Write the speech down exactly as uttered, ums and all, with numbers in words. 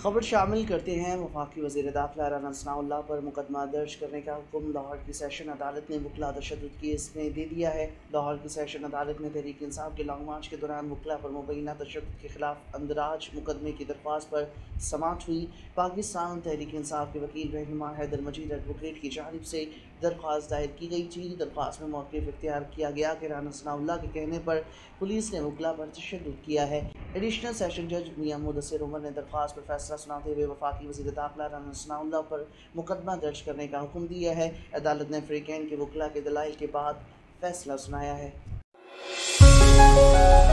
खबर शामिल करते हैं। वफाकी वज़ीर दाखिला राना सनाउल्लाह पर मुकदमा दर्ज करने का हुक्म लाहौर की सेशन अदालत ने वकला तशद्दुद केस में दे दिया है। लाहौर की सेशन अदालत ने तहरीक इंसाफ के लॉन्ग मार्च के दौरान वकला पर मुबैना तशद्दुद के खिलाफ अंदराज मुकदमे की दरख्वास्त पर समाअत हुई। पाकिस्तान तहरीक इंसाफ के वकील रहनुमा हैदर मजीद एडवोकेट की जानिब से दरख्वास्त दायर की गई थी। दरख्वास्त में मौक़िफ़ इख्तियार किया गया कि राना सनाउल्लाह के कहने पर पुलिस ने वकला पर तशद्दुद किया है। एडिशनल सेशन जज मियां मुदस्सिर उमर ने दरख्वास्त पर फैसला सुनाते हुए वफाकी वज़ीर दाखिला राना सनाउल्लाह पर मुकदमा दर्ज करने का हुक्म दिया है। अदालत ने फ्रीकैन के वकला के दलाइल के बाद फैसला सुनाया है।